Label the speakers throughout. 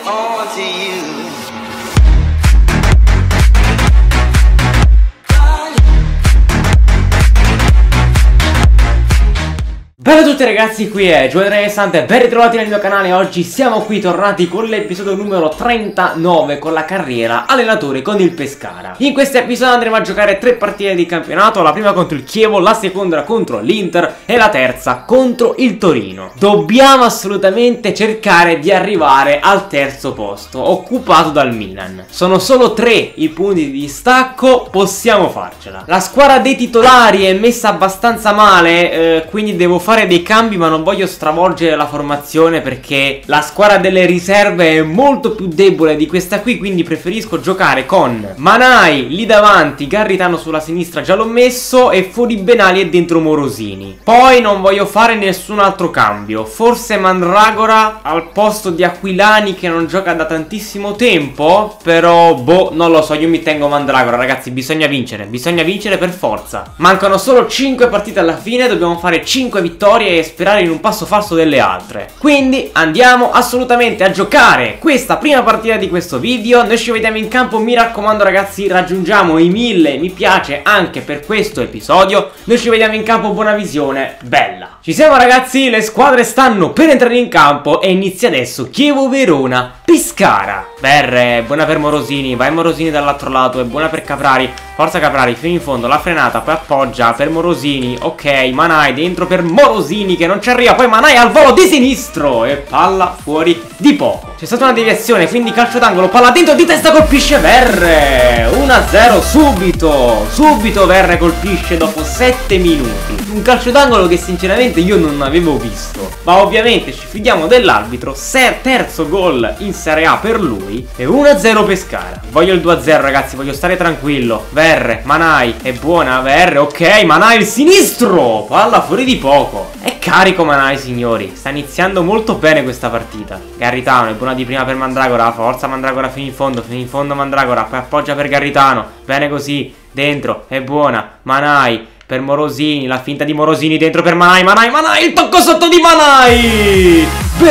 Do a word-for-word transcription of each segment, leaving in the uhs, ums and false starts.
Speaker 1: on to you.
Speaker 2: Bella a tutti ragazzi, qui è Joelreasante, ben ritrovati nel mio canale. Oggi siamo qui tornati con l'episodio numero trentanove con la carriera allenatore con il Pescara. In questo episodio andremo a giocare tre partite di campionato, la prima contro il Chievo, la seconda contro l'Inter e la terza contro il Torino. Dobbiamo assolutamente cercare di arrivare al terzo posto, occupato dal Milan. Sono solo tre i punti di distacco, possiamo farcela. La squadra dei titolari è messa abbastanza male, eh, quindi devo fare dei cambi, ma non voglio stravolgere la formazione perché la squadra delle riserve è molto più debole di questa qui, quindi preferisco giocare con Manai lì davanti, Garritano sulla sinistra già l'ho messo e fuori Benali e dentro Morosini. Poi non voglio fare nessun altro cambio, forse Mandragora al posto di Aquilani che non gioca da tantissimo tempo, però boh, non lo so, io mi tengo Mandragora ragazzi, bisogna vincere, bisogna vincere per forza. Mancano solo cinque partite alla fine, dobbiamo fare cinque vittorie e sperare in un passo falso delle altre. Quindi andiamo assolutamente a giocare questa prima partita di questo video. Noi ci vediamo in campo, mi raccomando ragazzi, raggiungiamo i mille mi piace anche per questo episodio. Noi ci vediamo in campo, buona visione, bella. Ci siamo ragazzi, le squadre stanno per entrare in campo e inizia adesso Chievo Verona Pescara. Berre, buona per Morosini, vai Morosini dall'altro lato, è buona per Caprari. Forza Caprari, fino in fondo, la frenata, poi appoggia per Morosini. Ok, Manai dentro per Morosini che non ci arriva, poi Manai al volo di sinistro e palla fuori di poco. C'è stata una deviazione, quindi calcio d'angolo, palla dentro, di testa colpisce Verre. uno a zero subito, subito Verre colpisce dopo sette minuti. Un calcio d'angolo che sinceramente io non avevo visto, ma ovviamente ci fidiamo dell'arbitro. Terzo gol in Serie A per lui e uno a zero Pescara. Voglio il due a zero ragazzi, voglio stare tranquillo. Verre, Manai, è buona Verre, ok, Manai il sinistro, palla fuori di poco. È carico Manai signori, sta iniziando molto bene questa partita. Garritano è buona di prima per Mandragora, forza Mandragora fino in fondo, fino in fondo Mandragora, poi appoggia per Garritano, bene così, dentro, è buona, Manai per Morosini, la finta di Morosini dentro per Manai, Manai, Manai, il tocco sotto di Manai,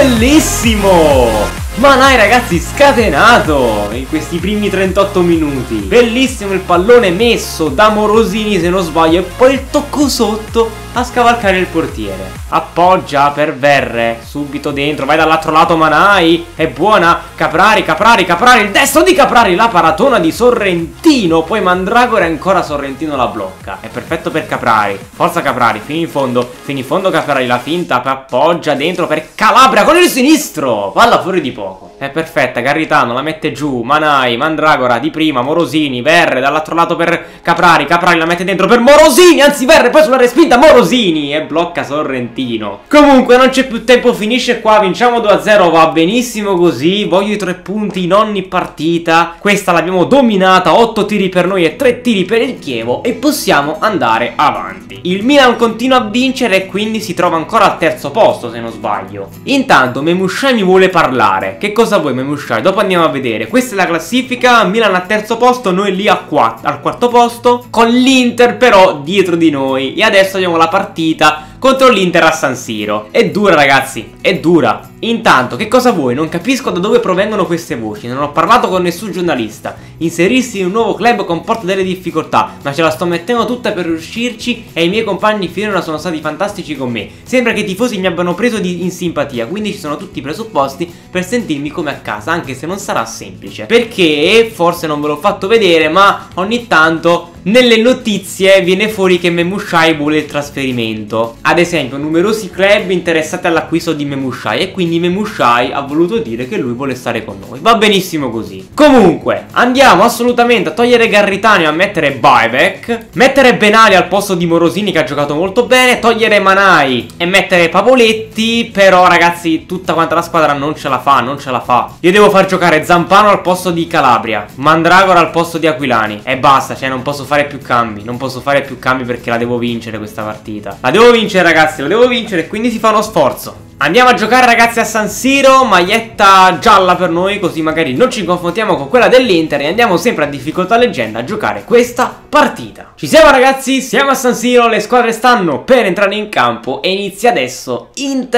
Speaker 2: bellissimo! Manai ragazzi scatenato in questi primi trentotto minuti. Bellissimo il pallone messo da Morosini se non sbaglio, e poi il tocco sotto a scavalcare il portiere. Appoggia per Verre, subito dentro, vai dall'altro lato Manai, è buona, Caprari, Caprari, Caprari, il destro di Caprari, la paratona di Sorrentino, poi Mandragora e ancora Sorrentino la blocca. È perfetto per Caprari, forza Caprari, fino in fondo, fino in fondo Caprari, la finta, poi appoggia dentro per Calabria con il sinistro, palla fuori di poco. È perfetta, Garritano la mette giù, Manai, Mandragora di prima, Morosini, Verre dall'altro lato per Caprari, Caprari la mette dentro per Morosini, anzi Verre poi sulla respinta Morosini e blocca Sorrentino. Comunque non c'è più tempo, finisce qua, vinciamo due a zero, va benissimo così, voglio i tre punti in ogni partita. Questa l'abbiamo dominata, otto tiri per noi e tre tiri per il Chievo e possiamo andare avanti. Il Milan continua a vincere e quindi si trova ancora al terzo posto se non sbaglio. Intanto Memushai mi vuole parlare. Che cosa vuoi Memushai? Dopo andiamo a vedere. Questa è la classifica, Milan al terzo posto, noi lì a quattro, al quarto posto, con l'Inter però dietro di noi. E adesso abbiamo la partita contro l'Inter a San Siro. È dura ragazzi, è dura. Intanto, che cosa vuoi? Non capisco da dove provengono queste voci, non ho parlato con nessun giornalista. Inserirsi in un nuovo club comporta delle difficoltà, ma ce la sto mettendo tutta per riuscirci e i miei compagni finora sono stati fantastici con me. Sembra che i tifosi mi abbiano preso di, in simpatia, quindi ci sono tutti i presupposti per sentirmi come a casa, anche se non sarà semplice. Perché, forse non ve l'ho fatto vedere, ma ogni tanto nelle notizie viene fuori che Memushai vuole il trasferimento. Ad esempio numerosi club interessati all'acquisto di Memushai e quindi Memushai ha voluto dire che lui vuole stare con noi. Va benissimo così. Comunque andiamo assolutamente a togliere Garritano e a mettere Buyback, mettere Benali al posto di Morosini che ha giocato molto bene, togliere Manai e mettere Pavoletti. Però ragazzi tutta quanta la squadra non ce la fa, non ce la fa. Io devo far giocare Zampano al posto di Calabria, Mandragora al posto di Aquilani e basta, cioè non posso fare più cambi, non posso fare più cambi perché la devo vincere questa partita. La devo vincere ragazzi, la devo vincere, quindi si fa uno sforzo. Andiamo a giocare ragazzi a San Siro, maglietta gialla per noi, così magari non ci confrontiamo con quella dell'Inter e andiamo sempre a difficoltà leggenda a giocare questa partita. Ci siamo ragazzi, siamo a San Siro, le squadre stanno per entrare in campo e inizia adesso Inter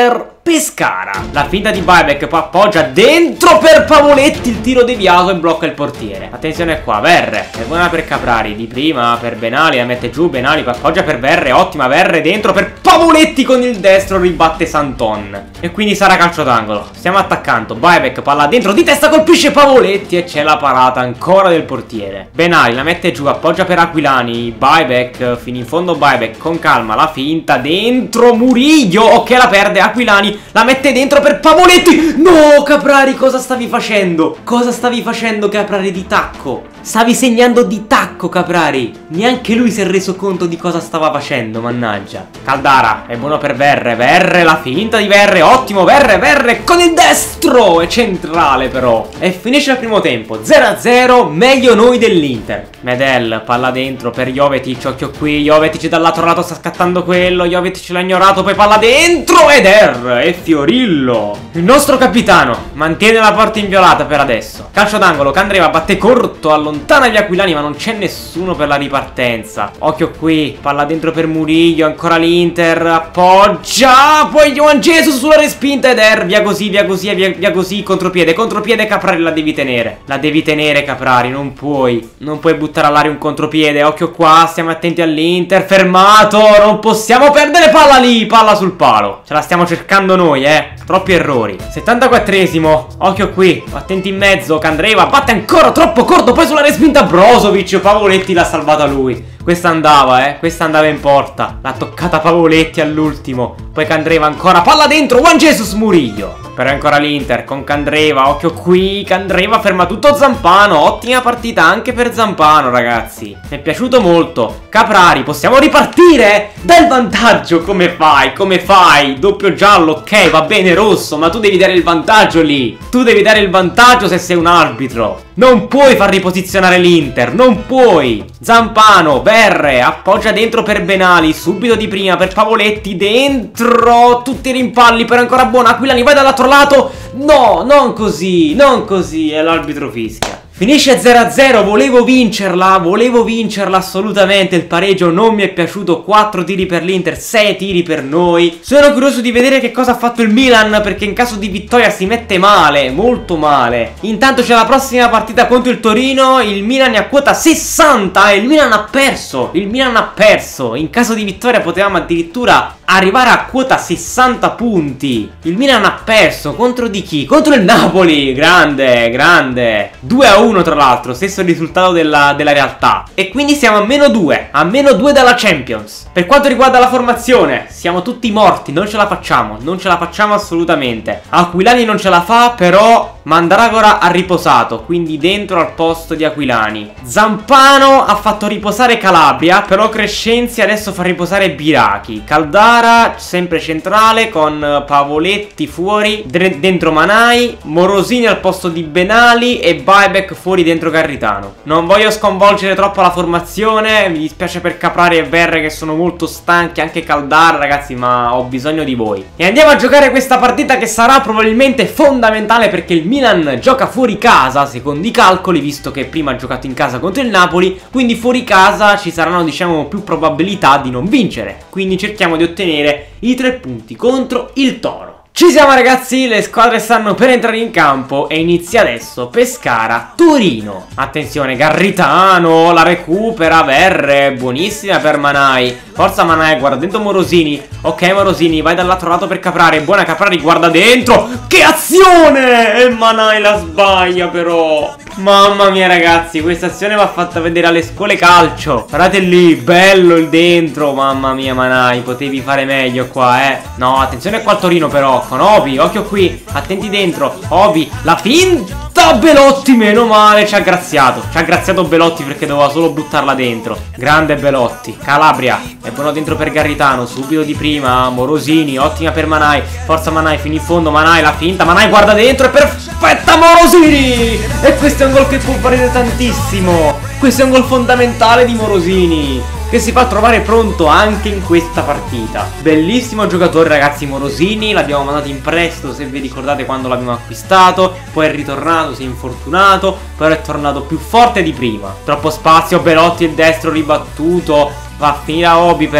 Speaker 2: Pescara. La finta di buyback, poi appoggia dentro per Pavoletti, il tiro deviato e blocca il portiere. Attenzione qua, Verre, è buona per Caprari, di prima per Benali, la mette giù, Benali poi appoggia per Verre, ottima Verre dentro per Pavoletti con il destro, ribatte Santon. E quindi sarà calcio d'angolo. Stiamo attaccando, buyback, palla dentro, di testa colpisce Pavoletti e c'è la parata ancora del portiere. Benali la mette giù, appoggia per Aquilani, buyback, fino in fondo buyback, con calma, la finta, dentro Murillo, ok la perde Aquilani, la mette dentro per Pavoletti. No, Caprari, cosa stavi facendo? Cosa stavi facendo, Caprari, di tacco? Stavi segnando di tacco, Caprari. Neanche lui si è reso conto di cosa stava facendo, mannaggia. Caldara, è buono per Verre, Verre, la finta di Verre, ottimo Verre, Verre con il destro, è centrale però. E finisce il primo tempo, zero a zero, meglio noi dell'Inter. Medel, palla dentro per Jovetic, occhio qui, Jovetic dal lato lato sta scattando quello, Jovetic l'ha ignorato, poi palla dentro ed er, e Fiorillo. Il nostro capitano mantiene la porta inviolata per adesso. Calcio d'angolo, Candreva batte corto, allontana gli aquilani ma non c'è nessuno per la ripartenza. Occhio qui, palla dentro per Murillo, ancora l'Inter, appoggia, poi Juan Jesus sulla respinta ed er, via così, via così, via, via così, contropiede, contropiede Caprari, la devi tenere. La devi tenere Caprari, non puoi, non puoi buttare all'aria un contropiede. Occhio qua, stiamo attenti all'Inter, fermato, non possiamo perdere palla lì, palla sul palo. Ce la stiamo cercando noi, eh, troppi errori. settantaquattresimo, occhio qui, attenti in mezzo, Candreva batte ancora troppo corto, poi sulla respinta Brozovic, Pavoletti l'ha salvata lui. Questa andava, eh, questa andava in porta. L'ha toccata Pavoletti all'ultimo. Poi Candreva ancora, palla dentro, Juan Jesus, Murillo. Però è ancora l'Inter con Candreva, occhio qui, Candreva ferma tutto Zampano. Ottima partita anche per Zampano, ragazzi. Mi è piaciuto molto. Caprari, possiamo ripartire? Dai il vantaggio, come fai? Come fai? Doppio giallo, ok, va bene rosso, ma tu devi dare il vantaggio lì. Tu devi dare il vantaggio se sei un arbitro. Non puoi far riposizionare l'Inter, non puoi. Zampano, Verre, appoggia dentro per Benali, subito di prima per Pavoletti, dentro, tutti i rimpalli per ancora buona, Aquilani vai dall'altro lato, no, non così, non così, e l'arbitro fischia. Finisce zero a zero, volevo vincerla, volevo vincerla assolutamente, il pareggio non mi è piaciuto, quattro tiri per l'Inter, sei tiri per noi. Sono curioso di vedere che cosa ha fatto il Milan, perché in caso di vittoria si mette male, molto male. Intanto c'è la prossima partita contro il Torino, il Milan è a quota sessanta e il Milan ha perso, il Milan ha perso. In caso di vittoria potevamo addirittura arrivare a quota sessanta punti. Il Milan ha perso, contro di chi? Contro il Napoli, grande, grande, due a uno tra l'altro, stesso risultato della, della realtà. E quindi siamo a meno due, a meno due dalla Champions. Per quanto riguarda la formazione, siamo tutti morti, non ce la facciamo, non ce la facciamo assolutamente. Aquilani non ce la fa, però Mandragora ha riposato, quindi dentro al posto di Aquilani. Zampano ha fatto riposare Calabria, però Crescenzi adesso fa riposare Biraghi. Caldara sempre centrale con Pavoletti fuori, dentro Manai, Morosini al posto di Benali e Buyback fuori dentro Garritano. Non voglio sconvolgere troppo la formazione, mi dispiace per Caprari e Verre che sono molto stanchi, anche Caldara ragazzi, ma ho bisogno di voi. E andiamo a giocare questa partita che sarà probabilmente fondamentale perché il Milan gioca fuori casa secondo i calcoli, visto che prima ha giocato in casa contro il Napoli, quindi fuori casa ci saranno diciamo più probabilità di non vincere, quindi cerchiamo di ottenere i tre punti contro il Toro. Ci siamo ragazzi, le squadre stanno per entrare in campo e inizia adesso Pescara-Torino. Attenzione, Garritano, la recupera, Verre, buonissima per Manai. Forza Manai, guarda dentro Morosini. Ok Morosini, vai dall'altro lato per Caprari, buona Caprari, guarda dentro. Che azione! E Manai la sbaglia però. Mamma mia ragazzi, questa azione va fatta vedere alle scuole calcio. Guardate lì, bello il dentro. Mamma mia Manai, potevi fare meglio qua eh. No, attenzione qua al Torino però, con Obi, occhio qui, attenti dentro. Obi, la finta Belotti, meno male, ci ha graziato. Ci ha graziato Belotti perché doveva solo buttarla dentro. Grande Belotti. Calabria, è buono dentro per Garritano, subito di prima, Morosini, ottima per Manai. Forza Manai, fino in fondo, Manai, la finta, Manai guarda dentro, è perfetta Morosini. E questo è un gol che può valere tantissimo. Questo è un gol fondamentale di Morosini, che si fa trovare pronto anche in questa partita. Bellissimo giocatore ragazzi Morosini, l'abbiamo mandato in prestito se vi ricordate quando l'abbiamo acquistato, poi è ritornato, si è infortunato, però è tornato più forte di prima. Troppo spazio, Belotti il destro ribattuto, va a finire a Obi però.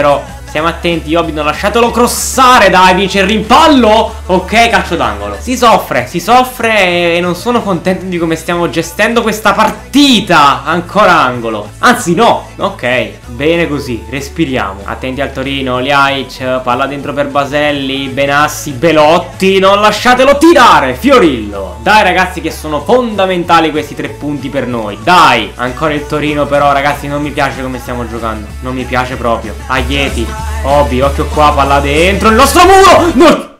Speaker 2: Stiamo attenti, Iwobi, non lasciatelo crossare, dai, vince il rimpallo. Ok, calcio d'angolo. Si soffre, si soffre e non sono contento di come stiamo gestendo questa partita. Ancora angolo. Anzi no, ok, bene così, respiriamo. Attenti al Torino, Ljajic, palla dentro per Baselli, Benassi, Belotti. Non lasciatelo tirare, Fiorillo. Dai ragazzi, che sono fondamentali questi tre punti per noi. Dai, ancora il Torino però ragazzi, non mi piace come stiamo giocando. Non mi piace proprio. Aieti. Obi, occhio qua, palla dentro il nostro muro. No,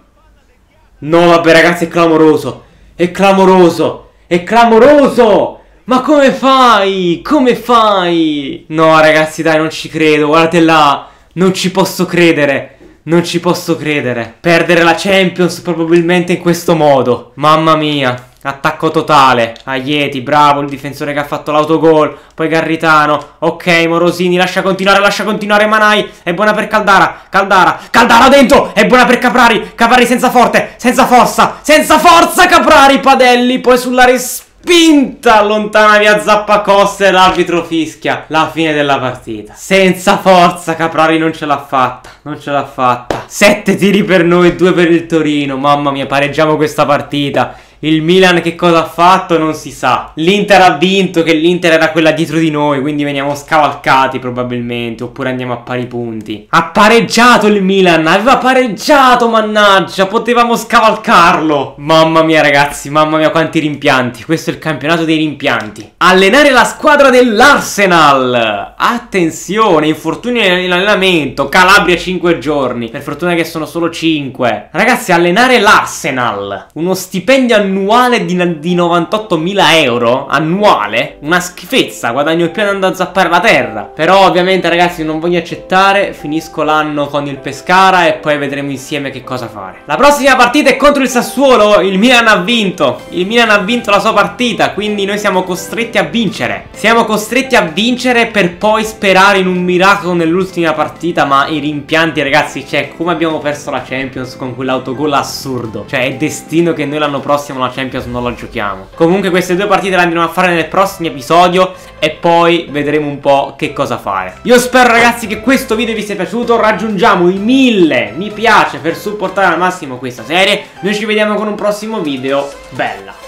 Speaker 2: no vabbè ragazzi, è clamoroso. È clamoroso. È clamoroso. Ma come fai? Come fai? No ragazzi, dai, non ci credo. Guardate là. Non ci posso credere. Non ci posso credere. Perdere la Champions probabilmente in questo modo. Mamma mia. Attacco totale. Aieti, bravo il difensore che ha fatto l'autogol. Poi Garritano. Ok, Morosini, lascia continuare, lascia continuare Manai. È buona per Caldara. Caldara. Caldara dentro. È buona per Caprari. Caprari senza forte. Senza forza. Senza forza Caprari. Padelli. Poi sulla respinta. Allontana via Zappacosta e l'arbitro fischia la fine della partita. Senza forza Caprari non ce l'ha fatta. Non ce l'ha fatta. Sette tiri per noi, due per il Torino. Mamma mia, pareggiamo questa partita. Il Milan che cosa ha fatto non si sa. L'Inter ha vinto, che l'Inter era quella dietro di noi, quindi veniamo scavalcati probabilmente, oppure andiamo a pari punti. Ha pareggiato il Milan, aveva pareggiato, mannaggia, potevamo scavalcarlo. Mamma mia ragazzi, mamma mia quanti rimpianti. Questo è il campionato dei rimpianti. Allenare la squadra dell'Arsenal. Attenzione, infortuni in allenamento, Calabria cinque giorni. Per fortuna che sono solo cinque. Ragazzi, allenare l'Arsenal. Uno stipendio annuale annuale di, di novantottomila euro annuale, una schifezza, guadagno più andando a zappare la terra. Però ovviamente ragazzi non voglio accettare, finisco l'anno con il Pescara e poi vedremo insieme che cosa fare. La prossima partita è contro il Sassuolo. Il Milan ha vinto, il Milan ha vinto la sua partita, quindi noi siamo costretti a vincere. Siamo costretti a vincere per poi sperare in un miracolo nell'ultima partita. Ma i rimpianti ragazzi, cioè come abbiamo perso la Champions con quell'autogol assurdo. Cioè è destino che noi l'anno prossimo la Champions non la giochiamo. Comunque queste due partite le andremo a fare nel prossimo episodio e poi vedremo un po' che cosa fare. Io spero ragazzi che questo video vi sia piaciuto. Raggiungiamo i mille mi piace per supportare al massimo questa serie. Noi ci vediamo con un prossimo video. Bella.